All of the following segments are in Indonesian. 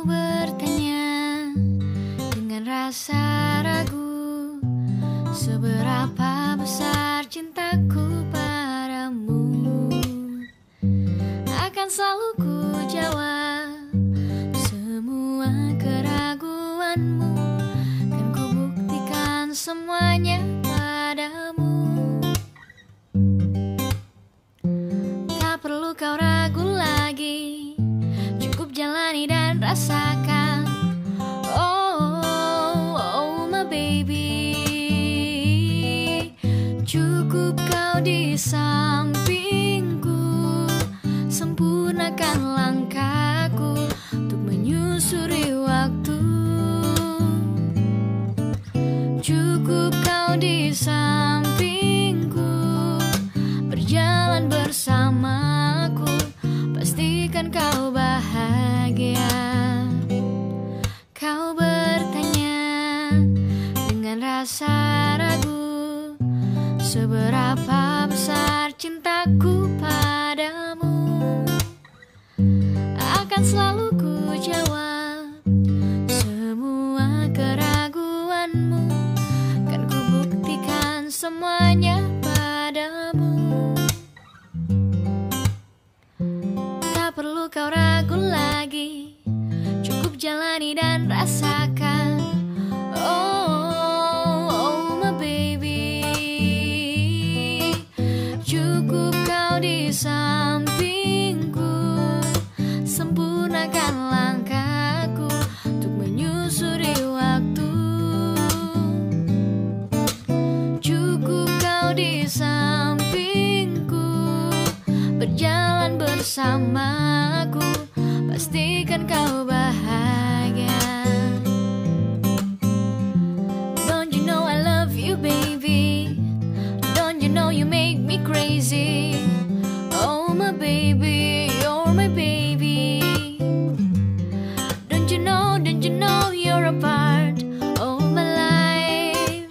bertanya dengan rasa ragu, seberapa besar cintaku padamu. Akan selalu ku jawab semua keraguanmu, kan ku buktikan semuanya padamu. Tak perlu kau ragu lagi, cukup jalani dan rasakan. Oh my baby, cukup kau di sampingku, sempurnakan langkahku untuk menyusuri waktu. Cukup kau di sampingku, berjalan bersamaku, pastikan kau bahagia. Kau bertanya dengan rasa ragu, seberapa besar cintaku padamu. Akan selalu ku jawab semua keraguanmu, kan ku buktikan semuanya padamu. Tak perlu kau ragu lagi, cukup jalani dan rasakan. Oh my baby, cukup kau di sampingku, sempurnakan langkahku untuk menyusuri waktu. Cukup kau di sampingku, berjalan bersamaku, pastikan kau bahagia. Don't you know I love you baby, don't you know you make me crazy. Oh my baby, you're my baby. Don't you know you're a part of my life.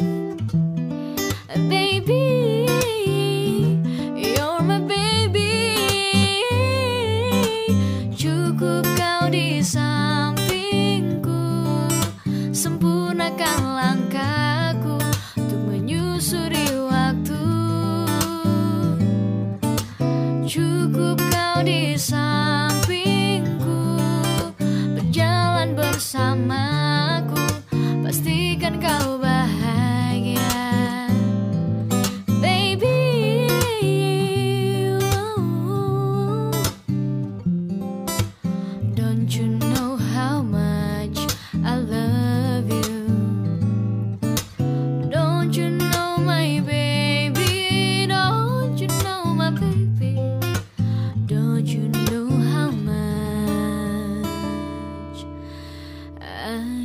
Baby, you're my baby. Cukup kau di sampingku, sempurnakan langkahku untuk menyusuri waktu. Cukup kau di sampingku, berjalan bersamaku, pastikan kau bahagia. Baby, don't you know how much I love you? Don't you know my baby? Don't you know my baby? Don't you know how much I